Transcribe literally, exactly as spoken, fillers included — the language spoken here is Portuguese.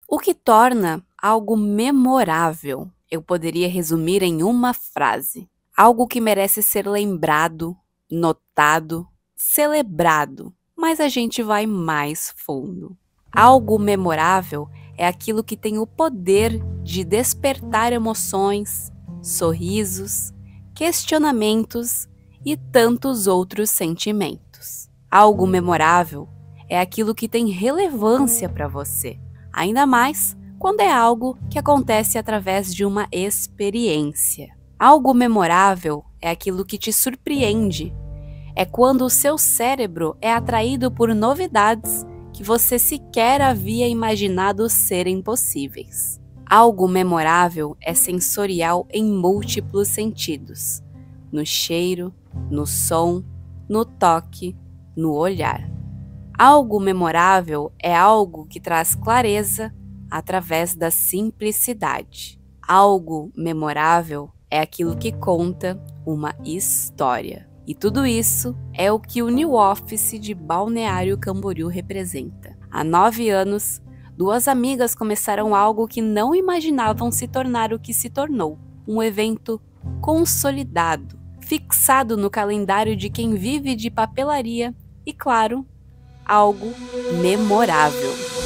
O que torna algo memorável, eu poderia resumir em uma frase: algo que merece ser lembrado, notado, celebrado. Mas a gente vai mais fundo. Algo memorável é aquilo que tem o poder de despertar emoções, sorrisos, questionamentos e tantos outros sentimentos. Algo memorável é aquilo que tem relevância para você, ainda mais quando é algo que acontece através de uma experiência. Algo memorável é aquilo que te surpreende. É quando o seu cérebro é atraído por novidades que você sequer havia imaginado serem possíveis. Algo memorável é sensorial em múltiplos sentidos: no cheiro, no som, no toque, no olhar. Algo memorável é algo que traz clareza através da simplicidade. Algo memorável é aquilo que conta uma história. E tudo isso é o que o New Office de Balneário Camboriú representa. Há nove anos, duas amigas começaram algo que não imaginavam se tornar o que se tornou: um evento consolidado, fixado no calendário de quem vive de papelaria e, claro, algo memorável.